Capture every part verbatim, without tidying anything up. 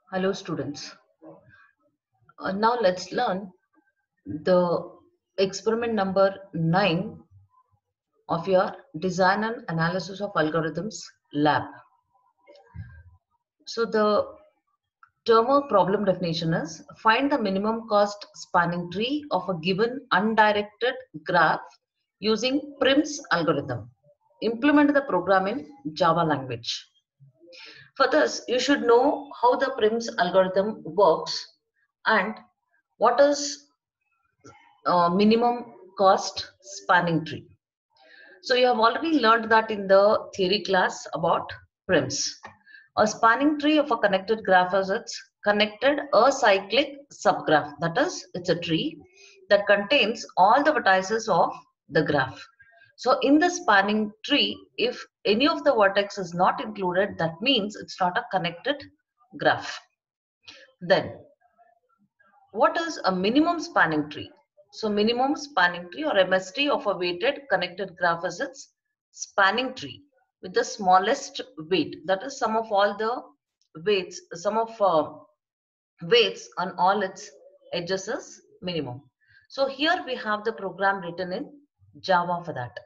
Hello students. Uh, now let's learn the experiment number nine of your design and analysis of algorithms lab. So the term or problem definition is find the minimum cost spanning tree of a given undirected graph using Prim's algorithm. Implement the program in Java language. For this, you should know how the Prim's algorithm works and what is uh, minimum cost spanning tree. So you have already learned that in the theory class about prims. A spanning tree of a connected graph is its connected acyclic subgraph. That is, it's a tree that contains all the vertices of the graph. So in the spanning tree, if any of the vertex is not included, that means it's not a connected graph. Then what is a minimum spanning tree? So minimum spanning tree or M S T of a weighted connected graph is its spanning tree with the smallest weight. That is sum of all the weights, sum of uh, weights on all its edges is minimum. So here we have the program written in Java for that.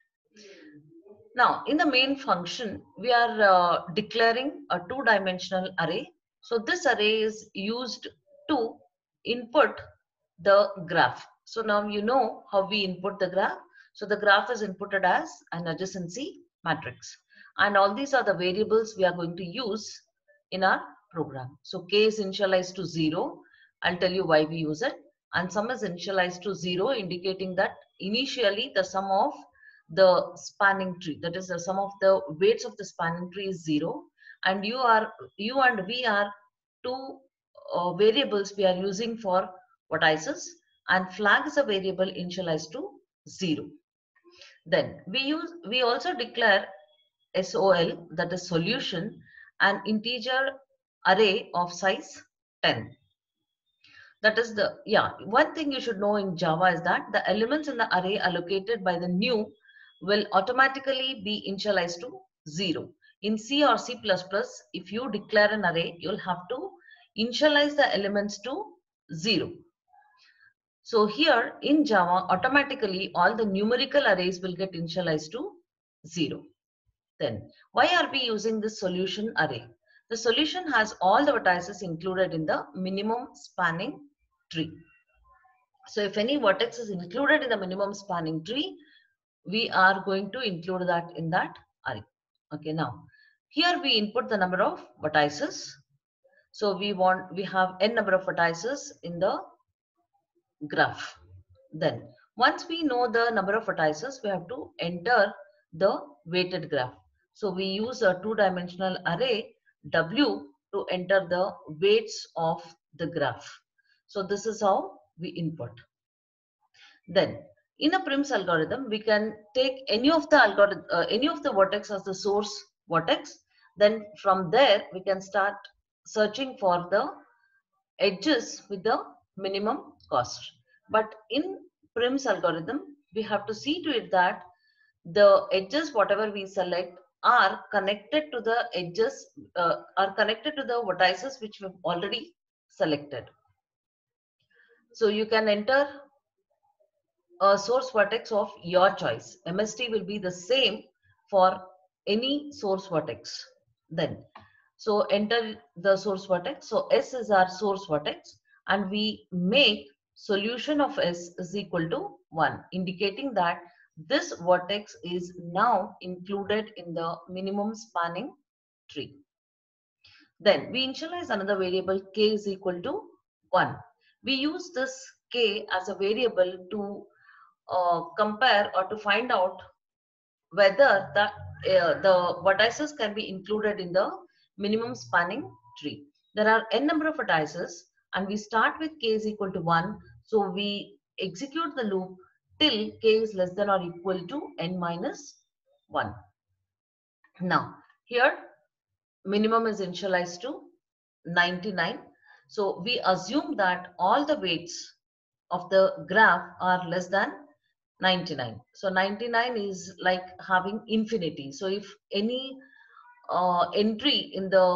Now in the main function, we are uh, declaring a two-dimensional array. So this array is used to input the graph. So now you know how we input the graph. So the graph is inputted as an adjacency matrix. And all these are the variables we are going to use in our program. So k is initialized to zero. I'll tell you why we use it. And sum is initialized to zero, indicating that initially the sum of the spanning tree, that is the sum of the weights of the spanning tree is zero. And you are you and we are two uh, variables we are using for vertices, and flag is a variable initialized to zero. Then we use we also declare sol, that is solution, an integer array of size ten. That is the, yeah, one thing you should know in Java is that the elements in the array allocated by the new will automatically be initialized to zero. In C or C plus plus, if you declare an array, you'll have to initialize the elements to zero. So here in Java, automatically all the numerical arrays will get initialized to zero. Then why are we using this solution array? The solution has all the vertices included in the minimum spanning tree. So if any vertex is included in the minimum spanning tree, we are going to include that in that array. Okay, now here we input the number of vertices. So we want we have n number of vertices in the graph. Then once we know the number of vertices, we have to enter the weighted graph. So we use a two-dimensional array W to enter the weights of the graph. So this is how we input. Then in a Prim's algorithm, we can take any of the algorithm, uh, any of the vertex as the source vertex. Then from there, we can start searching for the edges with the minimum cost. But in Prim's algorithm, we have to see to it that the edges, whatever we select, are connected to the edges, uh, are connected to the vertices which we've already selected. So you can enter a source vertex of your choice. M S T will be the same for any source vertex. Then, so enter the source vertex. So S is our source vertex, and we make solution of S is equal to one, indicating that this vertex is now included in the minimum spanning tree. Then we initialize another variable k is equal to one. We use this k as a variable to uh, compare or to find out whether the, uh, the vertices can be included in the minimum spanning tree. There are n number of vertices and we start with k is equal to one. So we execute the loop till k is less than or equal to n minus one. Now here minimum is initialized to ninety-nine. So we assume that all the weights of the graph are less than ninety-nine. So ninety-nine is like having infinity. So if any uh, entry in the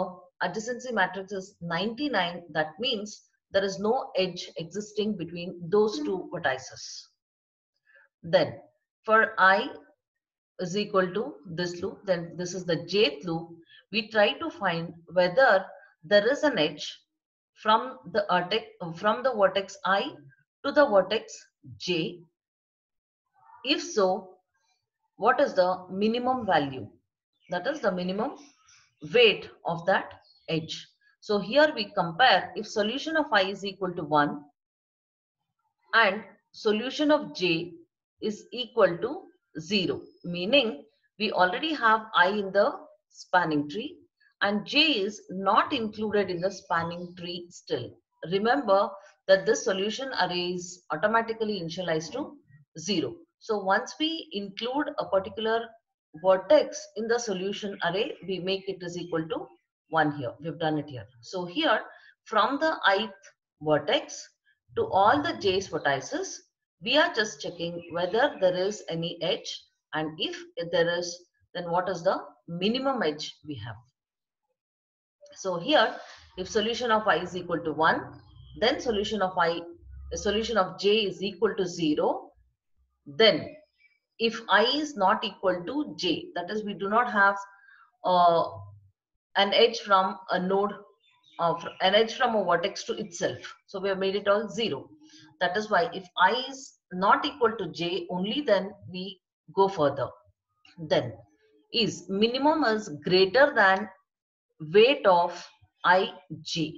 adjacency matrix is ninety-nine, that means there is no edge existing between those two vertices. Then for I is equal to this loop, then this is the jth loop. We try to find whether there is an edge from the vertex from the vertex I to the vertex j. If so, what is the minimum value? That is the minimum weight of that edge. So here we compare if solution of I is equal to one and solution of j is equal to zero, meaning we already have I in the spanning tree and j is not included in the spanning tree still. Remember that this solution array is automatically initialized to zero. So once we include a particular vertex in the solution array, we make it is equal to one here. We've done it here. So here from the ith vertex to all the j's vertices, we are just checking whether there is any edge, and if there is, then what is the minimum edge we have. So here if solution of I is equal to one, then solution of I solution of j is equal to zero. Then if I is not equal to j, that is we do not have uh, an edge from a node of an edge from a vertex to itself, so we have made it all zero. That is why if I is not equal to j, only then we go further. Then is minimum is greater than weight of ij.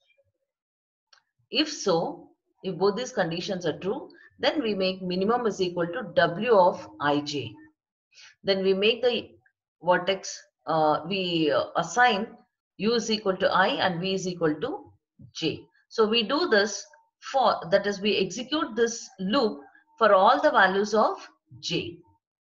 If so, if both these conditions are true, then we make minimum is equal to w of ij. Then we make the vertex, uh, we uh, assign u is equal to I and v is equal to j. So we do this for, that is we execute this loop for all the values of j.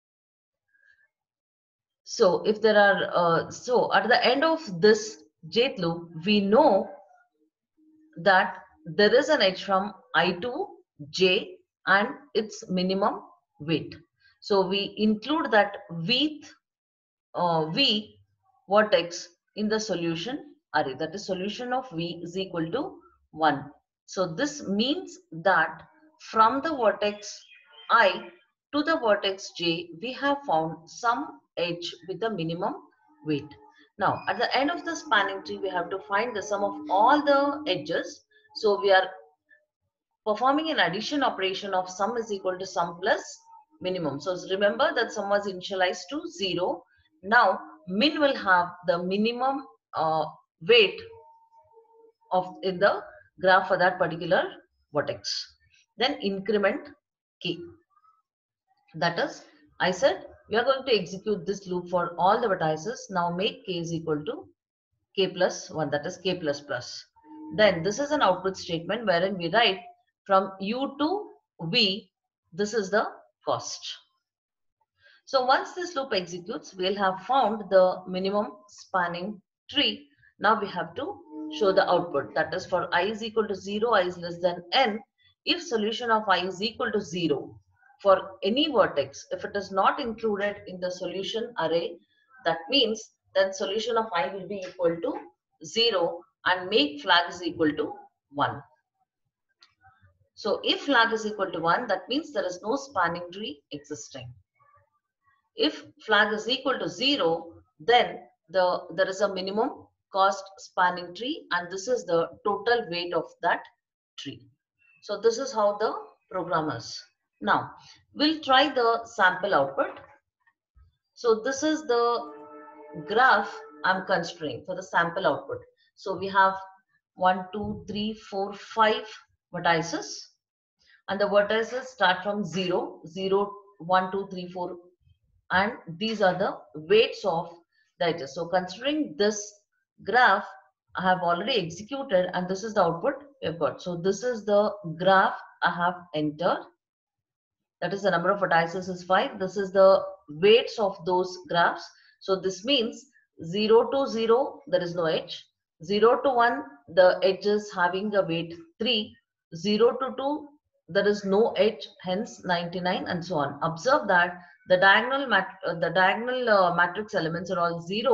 So if there are, uh, so at the end of this jth loop, we know that there is an edge from I to j and its minimum weight. So we include that vth uh, v vertex in the solution array. That is solution of v is equal to one. So this means that from the vertex I to the vertex j, we have found some edge with the minimum weight. Now at the end of the spanning tree, we have to find the sum of all the edges. So we are performing an addition operation of sum is equal to sum plus minimum. So remember that sum was initialized to zero. Now min will have the minimum uh, weight of in the graph for that particular vertex. Then increment k. That is, I said we are going to execute this loop for all the vertices. Now make k is equal to k plus one, that is k plus plus. Then this is an output statement wherein we write from u to v, this is the cost. So once this loop executes, we'll have found the minimum spanning tree. Now we have to show the output, that is for I is equal to zero, I is less than n. If solution of I is equal to zero for any vertex, if it is not included in the solution array, that means then solution of I will be equal to zero and make flag is equal to one. So if flag is equal to one, that means there is no spanning tree existing. If flag is equal to zero, then the there is a minimum cost spanning tree and this is the total weight of that tree. So this is how the program is. Now we'll try the sample output. So this is the graph I'm considering for the sample output. So we have one, two, three, four, five vertices, and the vertices start from zero, zero, one, two, three, four, and these are the weights of the edges. So considering this graph, I have already executed, and this is the output we've got. So this is the graph I have entered. That is the number of vertices is five. This is the weights of those graphs. So this means zero to zero, there is no edge. zero to one, the edge is having the weight three. zero to two, there is no edge, hence ninety-nine, and so on. Observe that the diagonal mat uh, the diagonal uh, matrix elements are all zero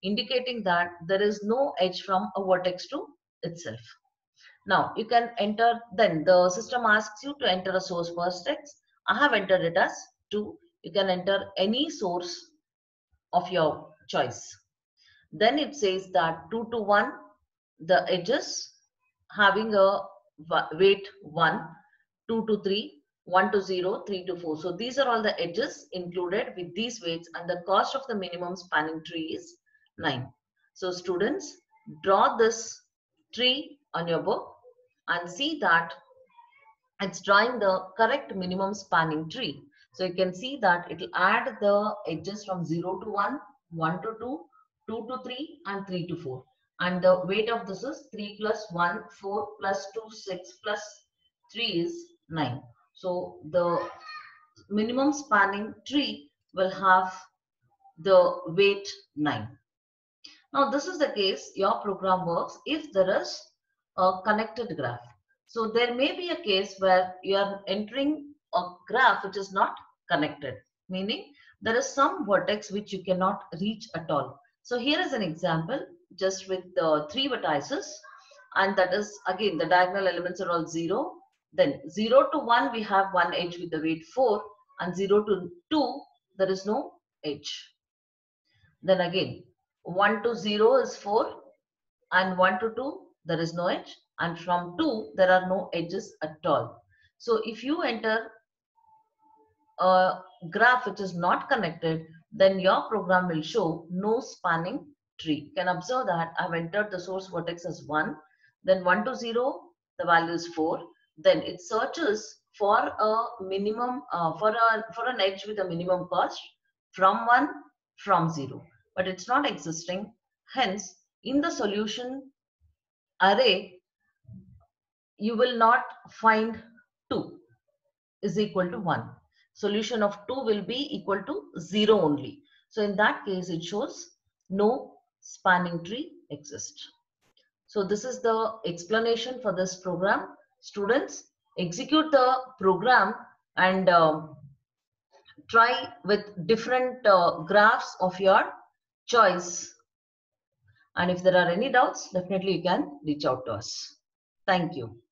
indicating that there is no edge from a vertex to itself. Now you can enter, then the system asks you to enter a source vertex. I have entered it as two. You can enter any source of your choice. Then it says that two to one, the edges having a weight one, two to three, one to zero, three to four. So these are all the edges included with these weights, and the cost of the minimum spanning tree is nine. So students, draw this tree on your book and see that it's drawing the correct minimum spanning tree. So you can see that it will add the edges from zero to one, one to two, two to three, and three to four. And the weight of this is three plus one, four plus two, six plus three is nine. So the minimum spanning tree will have the weight nine. Now this is the case your program works if there is a connected graph. So there may be a case where you are entering a graph which is not connected, meaning there is some vertex which you cannot reach at all. So here is an example just with the three vertices, and that is again the diagonal elements are all zero. Then zero to one we have one edge with the weight four, and zero to two there is no edge. Then again one to zero is four, and one to two there is no edge, and from two there are no edges at all. So if you enter a graph which is not connected, then your program will show no spanning tree. You can observe that I've entered the source vertex as one, then one to zero the value is four, then it searches for a minimum uh, for a for an edge with a minimum cost from one, from zero, but it's not existing. Hence in the solution array you will not find two is equal to one. Solution of two will be equal to zero only. So in that case it shows no spanning tree exists. So this is the explanation for this program. Students, execute the program and uh, try with different uh, graphs of your choice. And if there are any doubts, definitely you can reach out to us. Thank you.